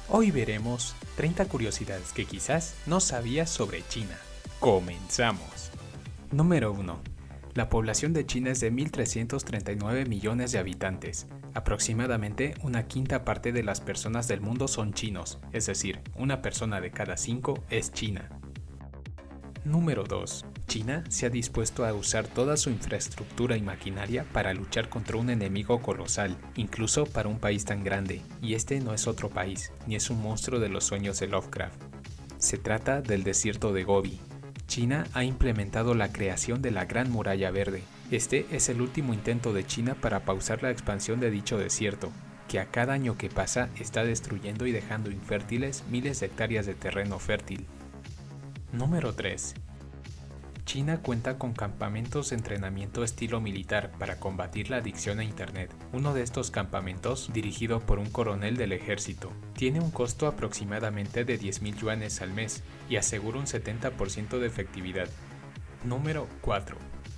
Hoy veremos 30 curiosidades que quizás no sabías sobre China. ¡Comenzamos! Número 1. La población de China es de 1.339 millones de habitantes. Aproximadamente una quinta parte de las personas del mundo son chinos, es decir, una persona de cada 5 es china. Número 2. China se ha dispuesto a usar toda su infraestructura y maquinaria para luchar contra un enemigo colosal, incluso para un país tan grande, y este no es otro país, ni es un monstruo de los sueños de Lovecraft. Se trata del desierto de Gobi. China ha implementado la creación de la Gran Muralla Verde. Este es el último intento de China para pausar la expansión de dicho desierto, que a cada año que pasa está destruyendo y dejando infértiles miles de hectáreas de terreno fértil. Número 3. China cuenta con campamentos de entrenamiento estilo militar para combatir la adicción a Internet. Uno de estos campamentos, dirigido por un coronel del ejército, tiene un costo aproximadamente de 10.000 yuanes al mes y asegura un 70% de efectividad. Número 4.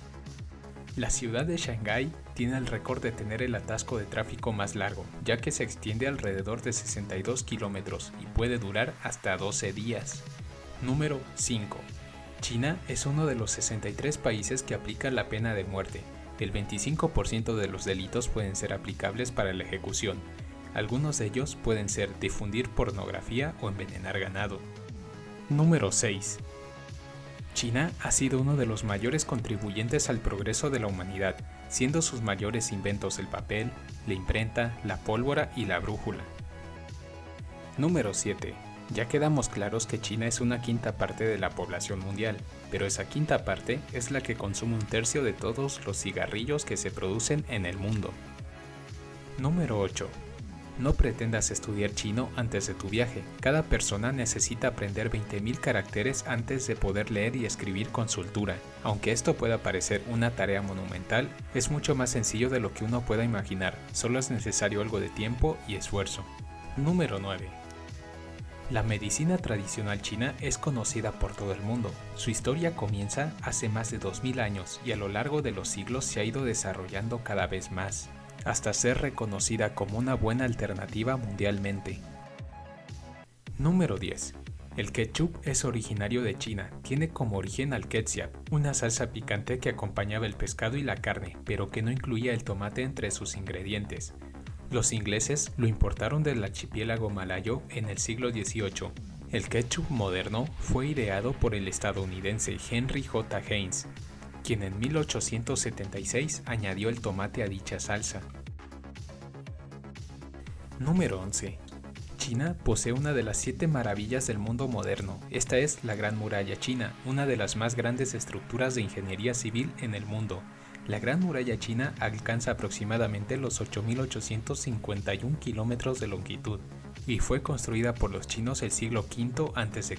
La ciudad de Shanghái tiene el récord de tener el atasco de tráfico más largo, ya que se extiende alrededor de 62 kilómetros y puede durar hasta 12 días. Número 5. China es uno de los 63 países que aplican la pena de muerte. El 25% de los delitos pueden ser aplicables para la ejecución. Algunos de ellos pueden ser difundir pornografía o envenenar ganado. Número 6. China ha sido uno de los mayores contribuyentes al progreso de la humanidad, siendo sus mayores inventos el papel, la imprenta, la pólvora y la brújula. Número 7. Ya quedamos claros que China es una quinta parte de la población mundial, pero esa quinta parte es la que consume un tercio de todos los cigarrillos que se producen en el mundo. Número 8. No pretendas estudiar chino antes de tu viaje. Cada persona necesita aprender 20.000 caracteres antes de poder leer y escribir con soltura. Aunque esto pueda parecer una tarea monumental, es mucho más sencillo de lo que uno pueda imaginar. Solo es necesario algo de tiempo y esfuerzo. Número 9. La medicina tradicional china es conocida por todo el mundo. Su historia comienza hace más de 2000 años y a lo largo de los siglos se ha ido desarrollando cada vez más, hasta ser reconocida como una buena alternativa mundialmente. Número 10. El ketchup es originario de China. Tiene como origen al ketchup, una salsa picante que acompañaba el pescado y la carne, pero que no incluía el tomate entre sus ingredientes. Los ingleses lo importaron del archipiélago malayo en el siglo XVIII. El ketchup moderno fue ideado por el estadounidense Henry J. Heinz, quien en 1876 añadió el tomate a dicha salsa. Número 11. China posee una de las 7 maravillas del mundo moderno. Esta es la Gran Muralla China, una de las más grandes estructuras de ingeniería civil en el mundo. La Gran Muralla China alcanza aproximadamente los 8.851 kilómetros de longitud y fue construida por los chinos el siglo V a.C.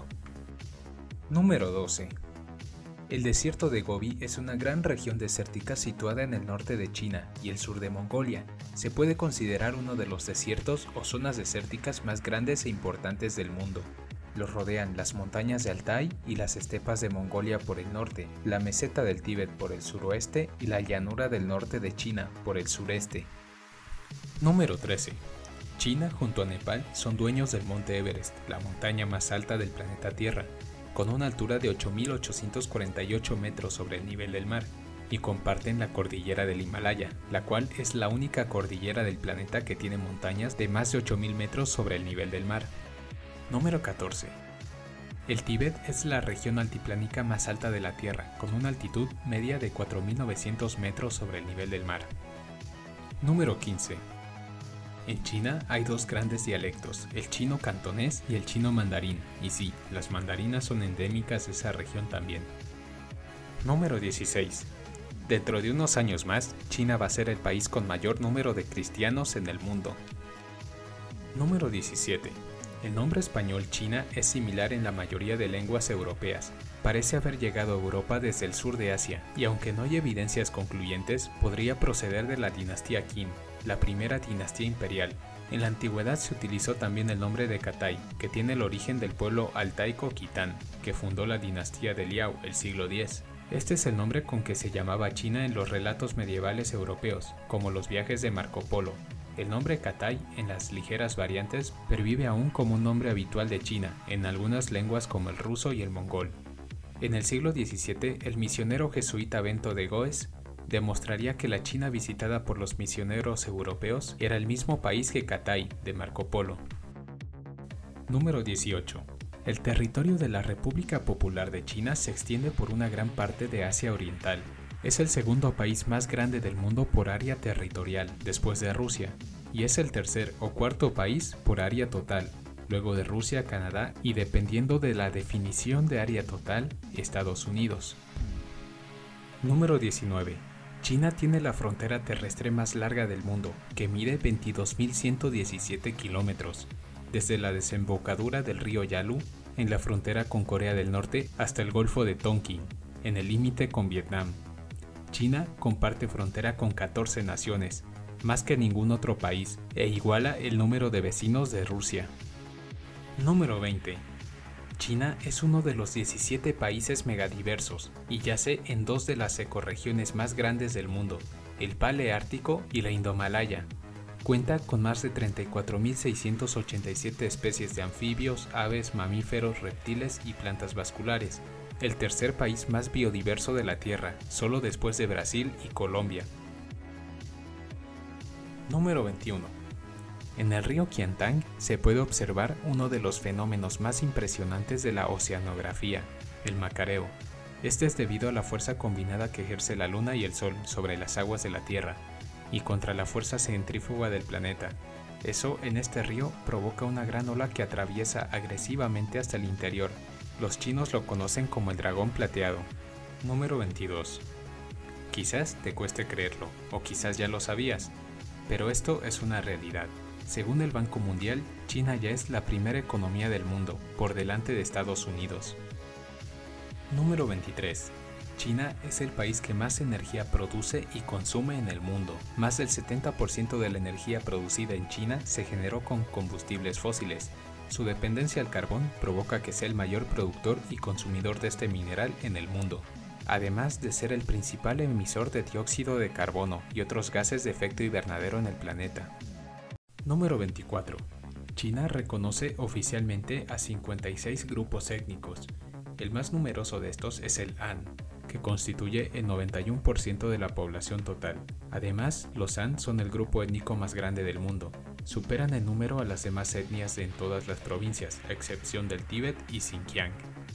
Número 12. El desierto de Gobi es una gran región desértica situada en el norte de China y el sur de Mongolia. Se puede considerar uno de los desiertos o zonas desérticas más grandes e importantes del mundo. Los rodean las montañas de Altai y las estepas de Mongolia por el norte, la meseta del Tíbet por el suroeste y la llanura del norte de China por el sureste. Número 13. China junto a Nepal son dueños del Monte Everest, la montaña más alta del planeta Tierra, con una altura de 8.848 metros sobre el nivel del mar, y comparten la cordillera del Himalaya, la cual es la única cordillera del planeta que tiene montañas de más de 8.000 metros sobre el nivel del mar. Número 14. El Tíbet es la región altiplánica más alta de la Tierra, con una altitud media de 4.900 metros sobre el nivel del mar. Número 15. En China hay dos grandes dialectos, el chino cantonés y el chino mandarín, y sí, las mandarinas son endémicas de esa región también. Número 16. Dentro de unos años más, China va a ser el país con mayor número de cristianos en el mundo. Número 17. El nombre español China es similar en la mayoría de lenguas europeas. Parece haber llegado a Europa desde el sur de Asia, y aunque no hay evidencias concluyentes, podría proceder de la dinastía Qin, la primera dinastía imperial. En la antigüedad se utilizó también el nombre de Catay, que tiene el origen del pueblo altaico Kitán, que fundó la dinastía de Liao el siglo X. Este es el nombre con que se llamaba China en los relatos medievales europeos, como los viajes de Marco Polo. El nombre Cathay en las ligeras variantes pervive aún como un nombre habitual de China en algunas lenguas como el ruso y el mongol. En el siglo XVII, el misionero jesuita Bento de Goes demostraría que la China visitada por los misioneros europeos era el mismo país que Cathay de Marco Polo. Número 18. El territorio de la República Popular de China se extiende por una gran parte de Asia Oriental. Es el segundo país más grande del mundo por área territorial, después de Rusia, y es el tercer o cuarto país por área total, luego de Rusia, Canadá y, dependiendo de la definición de área total, Estados Unidos. Número 19. China tiene la frontera terrestre más larga del mundo, que mide 22.117 kilómetros, desde la desembocadura del río Yalu, en la frontera con Corea del Norte, hasta el Golfo de Tonkin, en el límite con Vietnam. China comparte frontera con 14 naciones, más que ningún otro país, e iguala el número de vecinos de Rusia. Número 20. China es uno de los 17 países megadiversos y yace en dos de las ecorregiones más grandes del mundo, el Paleártico y la Indomalaya. Cuenta con más de 34.687 especies de anfibios, aves, mamíferos, reptiles y plantas vasculares, el tercer país más biodiverso de la Tierra, solo después de Brasil y Colombia. Número 21. En el río Qiantang se puede observar uno de los fenómenos más impresionantes de la oceanografía, el macareo. Este es debido a la fuerza combinada que ejerce la Luna y el Sol sobre las aguas de la Tierra, y contra la fuerza centrífuga del planeta. Eso en este río provoca una gran ola que atraviesa agresivamente hasta el interior. Los chinos lo conocen como el dragón plateado. Número 22. Quizás te cueste creerlo, o quizás ya lo sabías, pero esto es una realidad. Según el Banco Mundial, China ya es la primera economía del mundo, por delante de Estados Unidos. Número 23. China es el país que más energía produce y consume en el mundo. Más del 70% de la energía producida en China se generó con combustibles fósiles. Su dependencia al carbón provoca que sea el mayor productor y consumidor de este mineral en el mundo, además de ser el principal emisor de dióxido de carbono y otros gases de efecto invernadero en el planeta. Número 24. China reconoce oficialmente a 56 grupos étnicos. El más numeroso de estos es el Han, que constituye el 91% de la población total. Además, los Han son el grupo étnico más grande del mundo. Superan en número a las demás etnias en todas las provincias, a excepción del Tíbet y Xinjiang.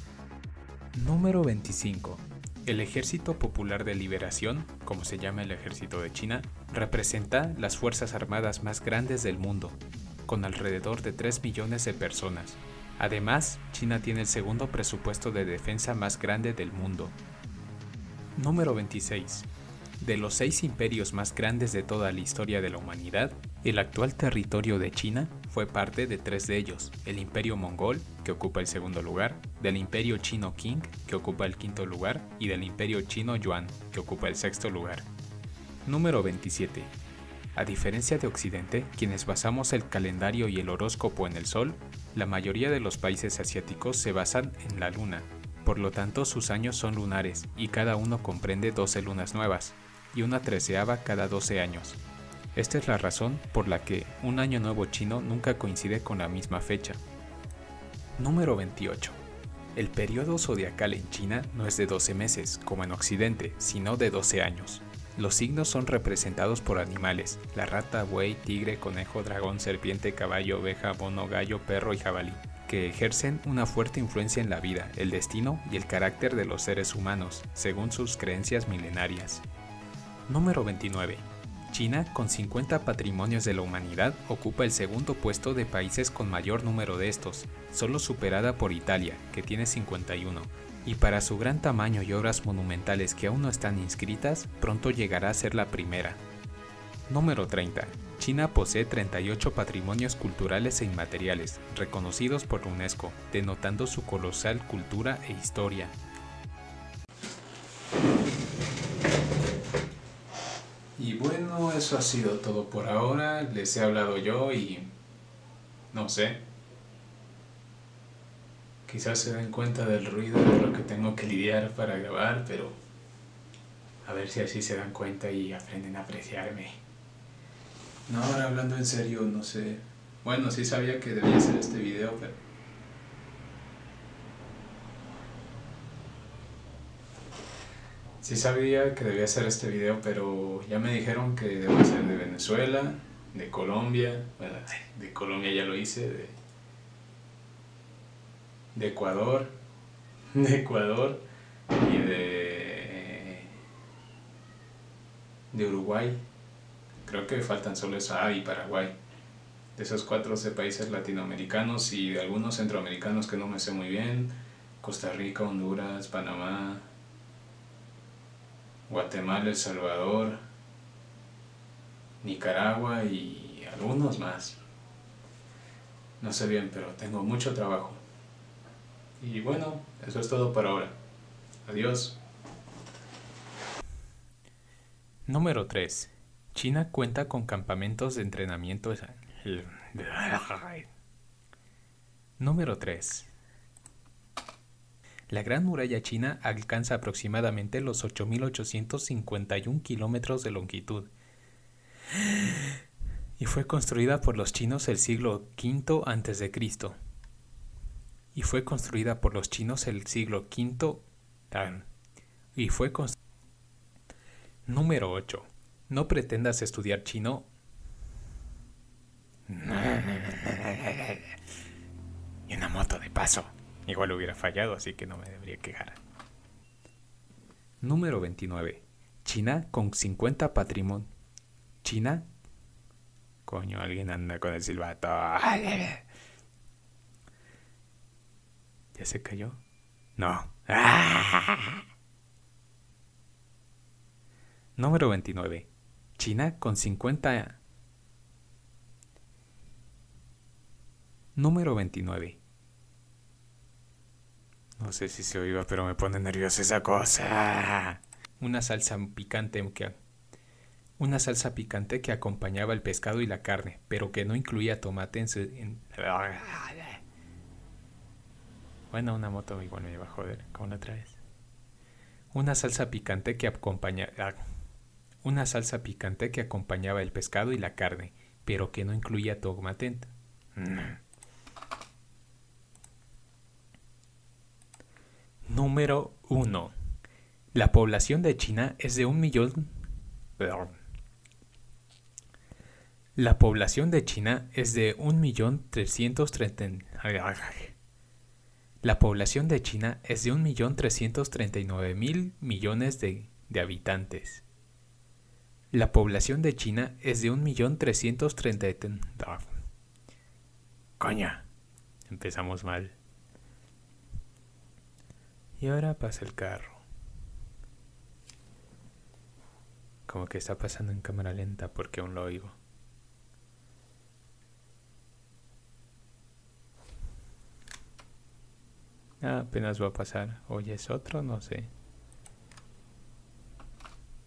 Número 25. El Ejército Popular de Liberación, como se llama el ejército de China, representa las fuerzas armadas más grandes del mundo, con alrededor de 3 millones de personas. Además, China tiene el segundo presupuesto de defensa más grande del mundo. Número 26. De los 6 imperios más grandes de toda la historia de la humanidad, el actual territorio de China fue parte de 3 de ellos: el Imperio Mongol, que ocupa el segundo lugar, del Imperio Chino Qing, que ocupa el quinto lugar, y del Imperio Chino Yuan, que ocupa el sexto lugar. Número 27. A diferencia de Occidente, quienes basamos el calendario y el horóscopo en el Sol, la mayoría de los países asiáticos se basan en la Luna. Por lo tanto, sus años son lunares y cada uno comprende 12 lunas nuevas y una 13ª cada 12 años. Esta es la razón por la que un año nuevo chino nunca coincide con la misma fecha. Número 28. El periodo zodiacal en China no es de 12 meses, como en Occidente, sino de 12 años. Los signos son representados por animales: la rata, buey, tigre, conejo, dragón, serpiente, caballo, oveja, mono, gallo, perro y jabalí, que ejercen una fuerte influencia en la vida, el destino y el carácter de los seres humanos, según sus creencias milenarias. Número 29. China, con 50 patrimonios de la humanidad, ocupa el segundo puesto de países con mayor número de estos, solo superada por Italia, que tiene 51. Y para su gran tamaño y obras monumentales que aún no están inscritas, pronto llegará a ser la primera. Número 30. China posee 38 patrimonios culturales e inmateriales, reconocidos por la UNESCO, denotando su colosal cultura e historia. Y bueno, eso ha sido todo por ahora. Les he hablado yo y... no sé. Quizás se den cuenta del ruido de lo que tengo que lidiar para grabar, pero... a ver si así se dan cuenta y aprenden a apreciarme. No, ahora hablando en serio, no sé. Bueno, sí sabía que debía hacer este video, pero... Sí sabía que debía hacer este video, pero ya me dijeron que debo ser de Venezuela, de Colombia, bueno, de Colombia ya lo hice, de Ecuador, de Ecuador y de Uruguay. Creo que faltan solo eso, y Paraguay. De esos 14 países latinoamericanos y de algunos centroamericanos que no me sé muy bien, Costa Rica, Honduras, Panamá, Guatemala, El Salvador, Nicaragua y algunos más. No sé bien, pero tengo mucho trabajo. Y bueno, eso es todo por ahora. Adiós. Número 3. China cuenta con campamentos de entrenamiento. Número 3. La Gran Muralla China alcanza aproximadamente los 8.851 kilómetros de longitud y fue construida por los chinos el siglo V a.C. Y fue construida por los chinos el siglo V y fue construida. Número 8. No pretendas estudiar chino. Y una moto de paso. Igual hubiera fallado, así que no me debería quejar. Número 29. China con 50 patrimonio. China. Coño, alguien anda con el silbato. ¿Ya se cayó? No. Número 29. China con 50. Número 29. No sé si se oiga, pero me pone nerviosa esa cosa. Una salsa picante que acompañaba el pescado y la carne, pero que no incluía tomate Bueno, una moto igual me iba a joder, como la otra vez. Una salsa picante que acompañaba el pescado y la carne, pero que no incluía tomate. Número 1. La población de China es de 1.000.000. La población de China es de 1.330.000. La población de China es de 1.339.000 millones de habitantes. La población de China es de 1.330.000. Coña, empezamos mal. Y ahora pasa el carro. Como que está pasando en cámara lenta porque aún lo oigo. Apenas va a pasar. ¿O ya es otro? No sé.